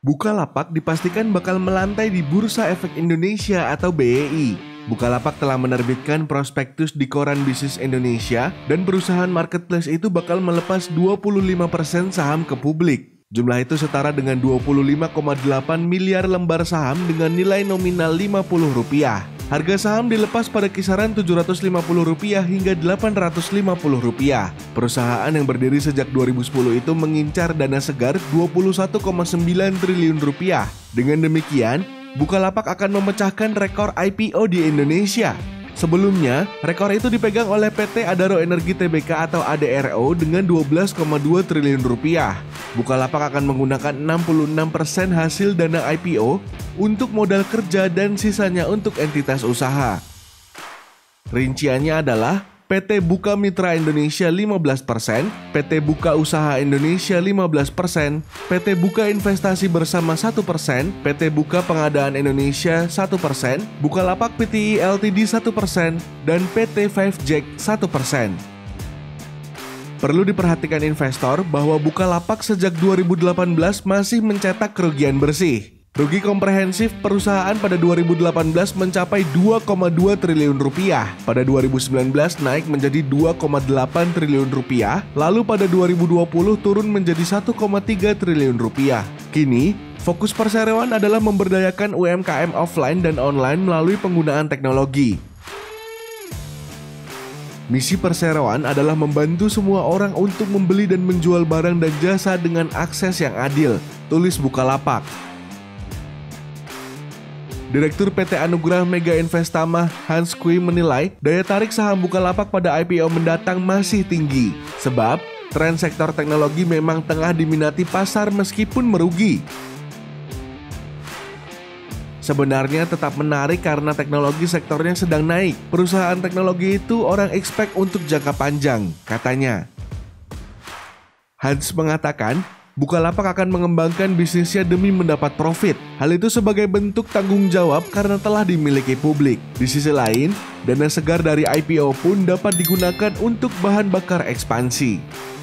Bukalapak dipastikan bakal melantai di Bursa Efek Indonesia atau BEI. Bukalapak telah menerbitkan prospektus di Koran Bisnis Indonesia dan perusahaan marketplace itu bakal melepas 25% saham ke publik. Jumlah itu setara dengan 25,8 miliar lembar saham dengan nilai nominal Rp50. Harga saham dilepas pada kisaran Rp750 hingga Rp850. Perusahaan yang berdiri sejak 2010 itu mengincar dana segar Rp21,9 triliun. Dengan demikian, Bukalapak akan memecahkan rekor IPO di Indonesia. Sebelumnya, rekor itu dipegang oleh PT Adaro Energi Tbk atau ADRO dengan Rp12,2 triliun. Bukalapak akan menggunakan 66% hasil dana IPO untuk modal kerja dan sisanya untuk entitas usaha. Rinciannya adalah PT Buka Mitra Indonesia 15%, PT Buka Usaha Indonesia 15%, PT Buka Investasi Bersama 1%, PT Buka Pengadaan Indonesia 1%, Bukalapak Pti Ltd 1%, dan PT 5Jack 1%. Perlu diperhatikan investor bahwa Bukalapak sejak 2018 masih mencetak kerugian bersih. Rugi komprehensif perusahaan pada 2018 mencapai Rp2,2 triliun. Pada 2019 naik menjadi Rp2,8 triliun. Lalu pada 2020 turun menjadi Rp1,3 triliun. Kini, fokus perseroan adalah memberdayakan UMKM offline dan online melalui penggunaan teknologi. Misi perseroan adalah membantu semua orang untuk membeli dan menjual barang dan jasa dengan akses yang adil, tulis Bukalapak. Direktur PT Anugrah Mega Investama Hans Kui menilai daya tarik saham Bukalapak pada IPO mendatang masih tinggi, sebab tren sektor teknologi memang tengah diminati pasar meskipun merugi. Sebenarnya tetap menarik karena teknologi sektornya sedang naik. Perusahaan teknologi itu orang expect untuk jangka panjang, katanya. Hans mengatakan, Bukalapak akan mengembangkan bisnisnya demi mendapat profit. Hal itu sebagai bentuk tanggung jawab karena telah dimiliki publik. Di sisi lain, dana segar dari IPO pun dapat digunakan untuk bahan bakar ekspansi.